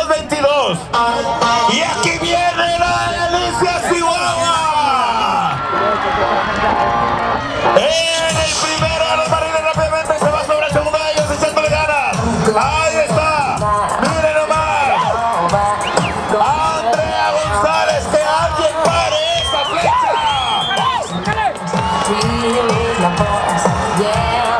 22. Y aquí viene la Alicia Chihuahua. En el primero de los Marines rápidamente se va sobre el segundo de ellos echándole ganas. Ahí está. Miren nomás. Andrea González, que alguien pare esa flecha. Yeah.